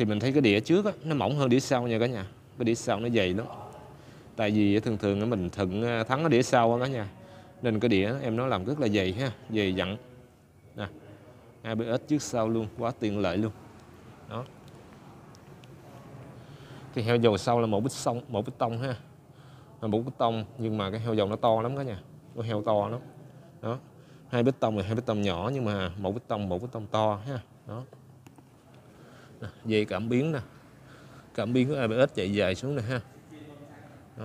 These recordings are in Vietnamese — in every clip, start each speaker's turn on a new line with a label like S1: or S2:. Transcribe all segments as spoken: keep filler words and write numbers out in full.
S1: thì mình thấy cái đĩa trước á, nó mỏng hơn đĩa sau nha cả nhà. Cái đĩa sau nó dày lắm. Tại vì thường thường mình thuận thắng cái đĩa sau đó nha, nên cái đĩa em nó làm rất là dày ha, dày dặn nè, a bê ét trước sau luôn, quá tiện lợi luôn đó. Cái heo dầu sau là một bít sông, một bít tông ha, là một bít tông, nhưng mà cái heo dầu nó to lắm cả nhà, cái heo to lắm đó. Hai bít tông là hai bít tông nhỏ, nhưng mà một bít tông một bít tông to ha đó. Nè, dây cảm biến nè, cảm biến của a bê ét chạy dài xuống nè ha đó.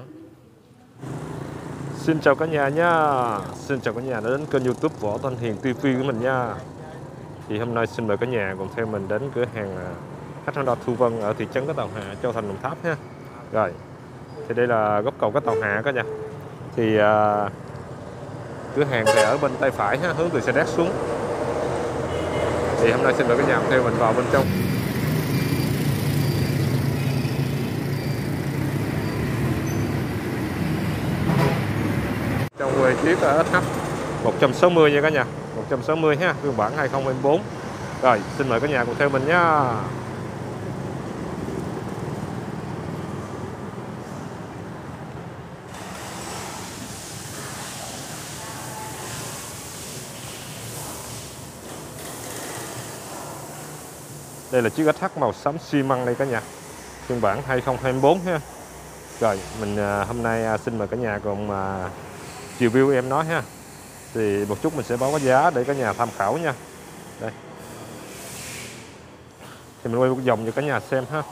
S1: Xin chào cả nhà nha, xin chào cả nhà đã đến kênh YouTube Võ Thanh Hiền ti vi của mình nha. Thì hôm nay xin mời cả nhà cùng theo mình đến cửa hàng H Honda Thu Vân ở thị trấn Cái Tàu Hạ, Châu Thành, Đồng Tháp ha. Rồi, thì đây là góc cầu Cái Tàu Hạ cả nhà. Thì uh, cửa hàng thì ở bên tay phải ha, hướng từ xe đét xuống. Thì hôm nay xin mời cả nhà theo mình vào bên trong. Trong về chiếc ét hát một trăm sáu mươi nha cả nhà, một trăm sáu mươi ha, phiên bản hai không hai tư. Rồi, xin mời cả nhà cùng theo mình nha. Đây là chiếc ét hát màu xám xi măng đây cả nhà, phiên bản hai không hai tư ha. Rồi, mình hôm nay xin mời cả nhà cùng review em nói ha. Thì một chút mình sẽ báo cái giá để cả nhà tham khảo nha. Đây. Thì mình quay một vòng cho cả nhà xem ha.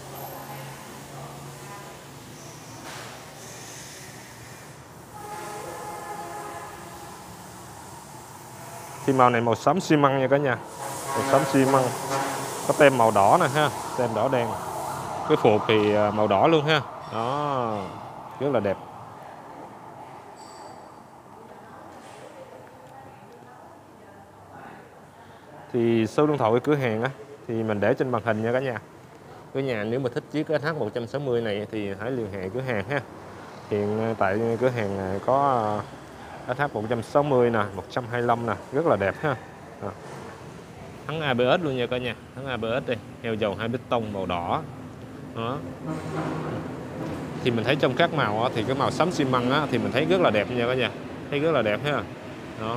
S1: Thì màu này màu xám xi măng nha cả nhà, màu xám xi măng, có tem màu đỏ nè ha, tem đỏ đen. Cái phuộc thì màu đỏ luôn ha, đó, rất là đẹp. Thì số điện thoại của cửa hàng á thì mình để trên màn hình nha cả nhà. Cả nhà nếu mà thích chiếc ét hát một trăm sáu mươi này thì hãy liên hệ cửa hàng ha. Hiện tại cửa hàng có ét hát một trăm sáu mươi nè, một trăm hai mươi lăm nè, rất là đẹp ha. À. Thắng a bê ét luôn nha cả nhà, thắng a bê ét đây, heo dầu hai bít tông màu đỏ. Đó. Thì mình thấy trong các màu thì cái màu xám xi măng á thì mình thấy rất là đẹp nha cả nhà, thấy rất là đẹp ha. Đó.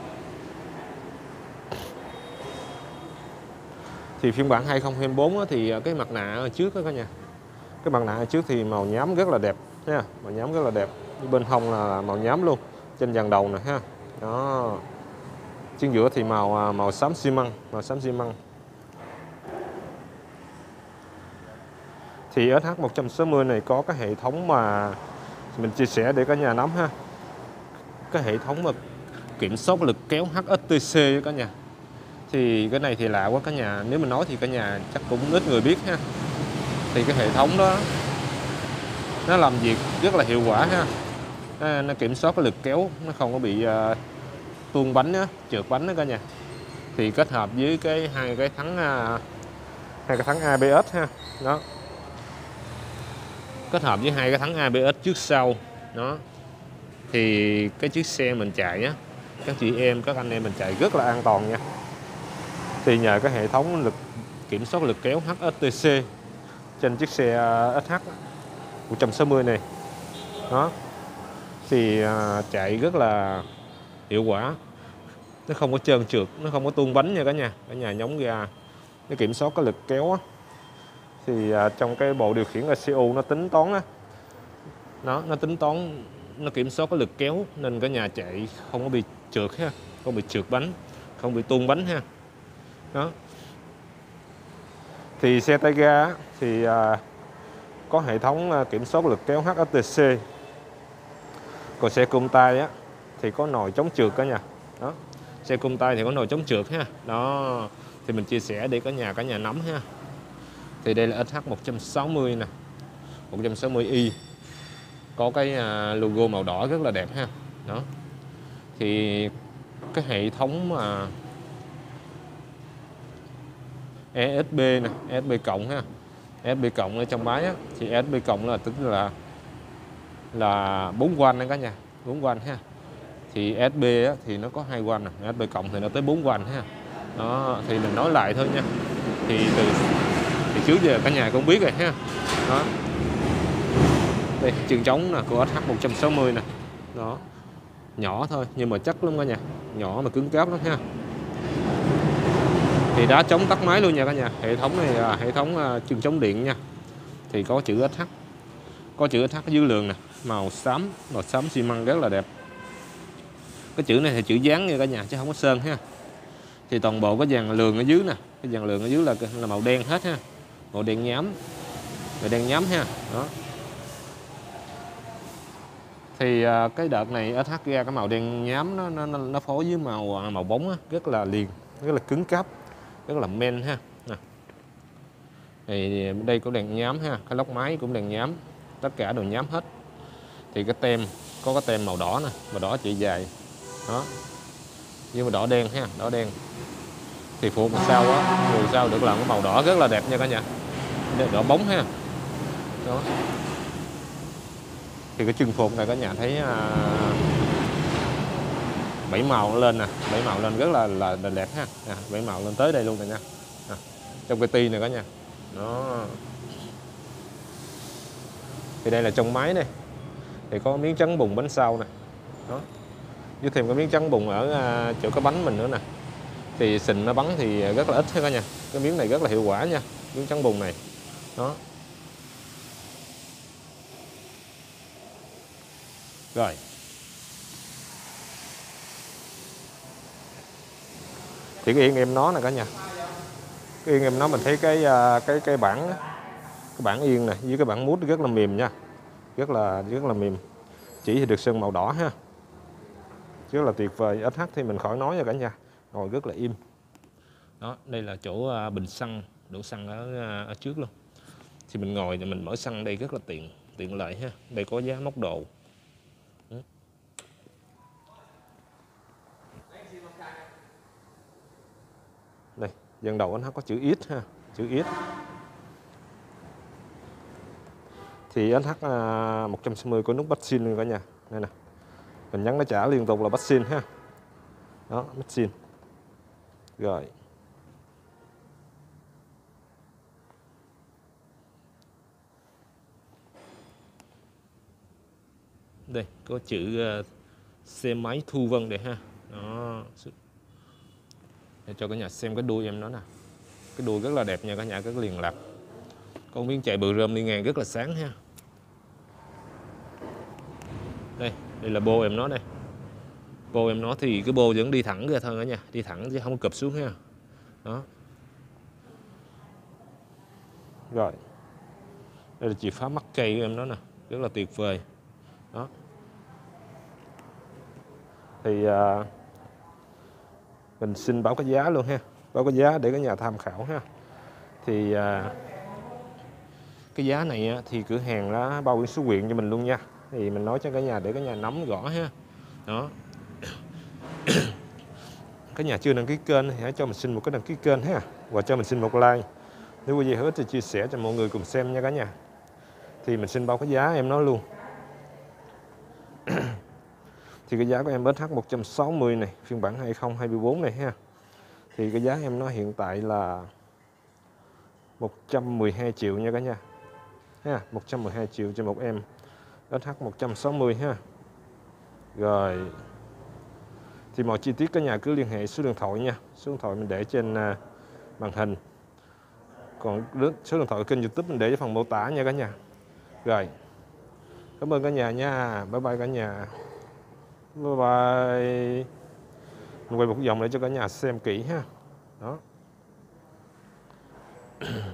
S1: Thì phiên bản hai không hai tư thì cái mặt nạ ở trước đó cả nhà, cái mặt nạ ở trước thì màu nhám rất là đẹp nha, màu nhám rất là đẹp. Bên hông là màu nhám luôn, trên dàn đầu nè ha. Đó. Trên giữa thì màu màu xám xi măng, màu xám xi măng. Thì ét hát một trăm sáu mươi này có cái hệ thống mà mình chia sẻ để cả nhà nắm ha. Cái hệ thống mà kiểm soát lực kéo hát ét tê xê cả nhà. Thì cái này thì lạ quá cả nhà, nếu mình nói thì cả nhà chắc cũng ít người biết ha. Thì cái hệ thống đó nó làm việc rất là hiệu quả ha. Nó, nó kiểm soát cái lực kéo, nó không có bị uh, tuôn bánh á, trượt bánh đó cả nhà. Thì kết hợp với cái hai cái thắng uh, hai cái thắng a bê ét ha. Đó. Kết hợp với hai cái thắng a bê ét trước sau đó, thì cái chiếc xe mình chạy á, các chị em các anh em mình chạy rất là an toàn nha. Thì nhờ cái hệ thống lực kiểm soát lực kéo hát ét tê xê trên chiếc xe ét hát một trăm sáu mươi này đó, thì chạy rất là hiệu quả, nó không có trơn trượt, nó không có tuôn bánh nha cả nhà. Cả nhà nhúng ra nó kiểm soát cái lực kéo á, thì trong cái bộ điều khiển e xê u nó tính toán á, nó nó tính toán, nó kiểm soát cái lực kéo nên cả nhà chạy không có bị trượt ha, không bị trượt bánh, không bị tuôn bánh ha. Đó. Thì xe tay ga thì à, có hệ thống kiểm soát lực kéo hát ét tê xê. Còn xe cụm tay á thì có nồi chống trượt cả nhà. Đó. Xe cụm tay thì có nồi chống trượt ha. Đó. Thì mình chia sẻ để cả nhà cả nhà nắm ha. Thì đây là ét hát một trăm sáu mươi nè, một trăm sáu mươi i, có cái logo màu đỏ rất là đẹp ha. Đó. Thì cái hệ thống mà e ét bê nè, e ét bê cộng ha, e ét bê cộng ở trong máy á, thì e ét bê cộng là tức là là bốn van đấy cả nhà, bốn van ha. Thì e ét bê á, thì nó có hai van nè, e ét bê cộng thì nó tới bốn van ha. Đó, thì mình nói lại thôi nha. Thì từ thì trước giờ cả nhà cũng biết rồi ha. Đó. Đây, chân trống nè của ét hát một sáu không nè. Đó. Nhỏ thôi nhưng mà chắc lắm cả nhà. Nhỏ mà cứng cáp lắm ha. Thì đá chống tắt máy luôn nha cả nhà. Hệ thống này là hệ thống chân chống điện nha. Thì có chữ ét hát. Có chữ ét hát ở dưới lường nè, màu xám, màu xám xi măng rất là đẹp. Cái chữ này thì chữ dán nha cả nhà chứ không có sơn ha. Thì toàn bộ cái dàn lường ở dưới nè, cái dàn lường ở dưới là là màu đen hết ha. Màu đen nhám. Màu đen nhám ha. Đó. Thì cái đợt này ét hát ra cái màu đen nhám nó nó nó phối với màu màu bóng á, rất là liền, rất là cứng cáp, rất là men ha. Nè. Thì đây có đèn nhám ha, cái lốc máy cũng đèn nhám, tất cả đều nhám hết. Thì cái tem có cái tem màu đỏ nè, màu đỏ chỉ dài. Đó. Nhưng mà đỏ đen ha, đỏ đen. Thì phuộc sau á, phuộc sau được làm cái màu đỏ rất là đẹp nha cả nhà. Đỏ bóng ha. Đó. Thì cái chân phuộc này cả nhà thấy à, bảy màu lên nè, bảy màu lên rất là là, là đẹp ha. À, bảy màu lên tới đây luôn này nha. À, trong cái ti này cả nhà. Đó. Thì đây là trong máy này. Thì có miếng trắng bùn bánh sau nè. Đó. Với thêm cái miếng trắng bùn ở à, chỗ cái bánh mình nữa nè. Thì xình nó bắn thì rất là ít ha cả nhà. Cái miếng này rất là hiệu quả nha, miếng trắng bùn này. Đó. Rồi. Thì cái yên em nó nè cả nhà. Cái yên em nó mình thấy cái cái cái bảng cái bảng yên này với cái bảng mút rất là mềm nha. Rất là rất là mềm. Chỉ thì được sơn màu đỏ ha. Rất là tuyệt vời. ét hát thì mình khỏi nói nha cả nhà. Ngồi rất là im. Đó, đây là chỗ bình xăng, đổ xăng ở, ở trước luôn. Thì mình ngồi thì mình mở xăng đây rất là tiện, tiện lợi ha. Đây có giá móc đồ. Đây, dàn đầu nó có chữ X ha, chữ X. Thì ét hát một sáu không có nút bắt xin luôn cả nhà. Đây nè. Mình nhấn nó trả liên tục là bắt xin ha. Đó, bắt xin. Rồi. Đây, có chữ uh, xe máy Thu Vân đây ha. Đó. Để cho cả nhà xem cái đuôi em nó nè. Cái đuôi rất là đẹp nha cả nhà, rất liền lạc. Có miếng chạy bự rơm đi ngang rất là sáng ha. Đây, đây là bô em nó đây. Bô em nó thì cái bô vẫn đi thẳng ra thôi cả nhà, đi thẳng chứ không có cụp xuống ha. Đó. Rồi. Đây là chìa khóa mắc cây của em nó nè, rất là tuyệt vời. Đó. Thì uh, mình xin báo cái giá luôn ha, báo cái giá để cả nhà tham khảo ha. Thì uh, cái giá này thì cửa hàng đã bao biển số quyện cho mình luôn nha. Thì mình nói cho cả nhà để cả nhà nắm rõ ha. Đó. Cả nhà chưa đăng ký kênh thì hãy cho mình xin một cái đăng ký kênh ha, và cho mình xin một like. Nếu có gì hữu ích thì chia sẻ cho mọi người cùng xem nha cả nhà. Thì mình xin báo cái giá em nói luôn. Thì cái giá của em ét hát một sáu không này, phiên bản hai không hai tư này ha. Thì cái giá em nó hiện tại là một trăm mười hai triệu nha cả nhà. Ha, một trăm mười hai triệu cho một em ét hát một sáu không ha. Rồi. Thì mọi chi tiết cả nhà cứ liên hệ số điện thoại nha. Số điện thoại mình để trên uh, màn hình. Còn số điện thoại kênh YouTube mình để trong phần mô tả nha cả nhà. Rồi. Cảm ơn cả nhà nha. Bye bye cả nhà. Bye bye. Mình quay một vòng để cho cả nhà xem kỹ ha. Đó.